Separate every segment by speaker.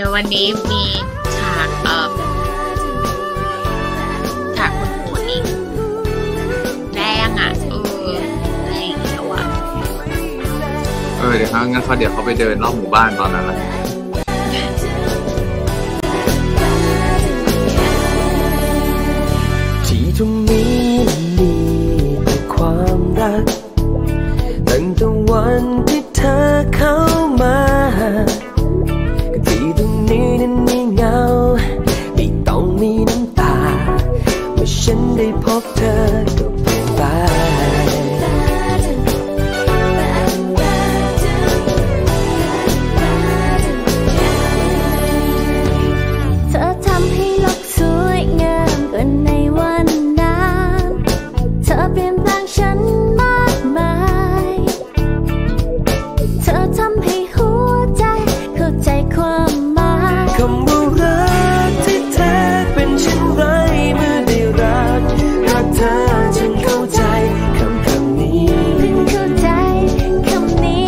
Speaker 1: ดี๋ยววันนี้มีฉากฉากคนโหดอีกแรงอ่ะอะไรอย่างเงี้ยว่ะ
Speaker 2: เดี๋ยวงั้นเดี๋ยวเขาไปเดินรอบหมู่บ้านตอนนั้นแหละ
Speaker 3: ที่ตรงนี้มีแต่ความรักตั้งแต่วันที่เธอเข้ามาที่ตรงนี้นั้นมีเงาไม่ต้องมีน้ำตาเมื่อฉันได้พบเธอก็เปลี่ยนไป
Speaker 4: เธอทำให้โลกสวยงามกว่าในวันนั้นเธอเปลี่ยนแปลงฉันมากมายเธอทำให้หัวใจเข้าใจความหมาย
Speaker 3: คำว่ารักที่แท้เป็นเช่นไรเมื่อได้รักเธอฉันเข้าใจคำนี้
Speaker 4: เพิ่งเข้าใจคำนี้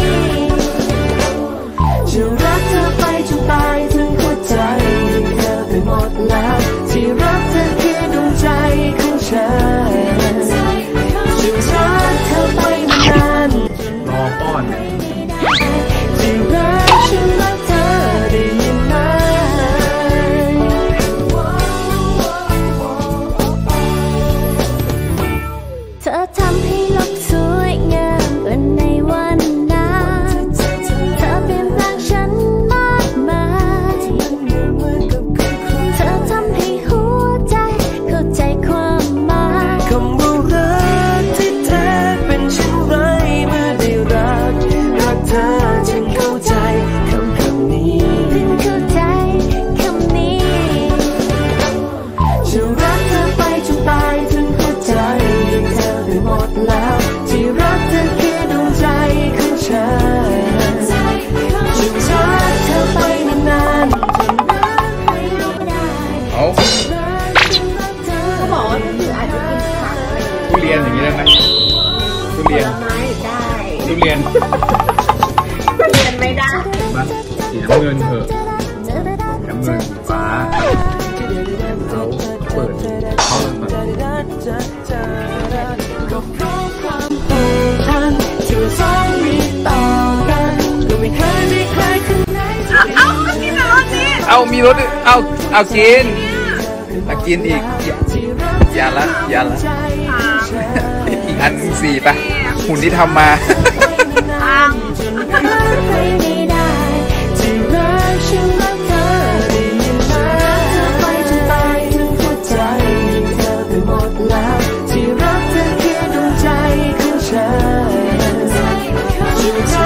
Speaker 3: จะรักเธอไปจนตายถึงหัวใจเธอไปหมดแล้วที่รักเธอคือดวงใจของฉันจะรักเธอไปนาน
Speaker 2: รอป้อน
Speaker 3: ที่รักฉันรักเธอได้ยินไหม
Speaker 4: เธอทำให้โลกสวยงามกว่าในวันนั้นเธอเปลี่ยนแปลงฉันมากมายเธอทำให้หัวใจเข้าใจความหมาย
Speaker 3: คำว่ารักที่แท้เป็นเช่นไรเมื่อได้รักเธอฉันเข้าใจคำนี้
Speaker 4: เพิ่งเข้าใจคำนี้
Speaker 3: จะรักเธอไปจนตายถึงหัวใจเธอไปหมดแล้วที่รักเธอคือดวงใจของฉันจะรักเธอไปนาน
Speaker 2: เขา
Speaker 1: บอกว่าคืออาจจะกินผัก
Speaker 2: ทุเรียนอย่างนี้ได้ไหมทุเรียน
Speaker 1: ไม้ได้
Speaker 2: ทุเรียน
Speaker 1: ไม่ได้
Speaker 2: มาสีน้ำเงินเถอะน้ำเงินฟ้าเขาเปิดเขาเลยมา
Speaker 3: ก็เพราะความผูกพันที่เราสองมีต่อกันก็ไม่เคยมีใครคนไหน
Speaker 1: กินรสนี่
Speaker 2: มีรถเอากินกินอีกอย่าละอีกอันสี่ปะหุ่นที่ทำมา
Speaker 3: ที่รักเธอคือดวงใจของฉัน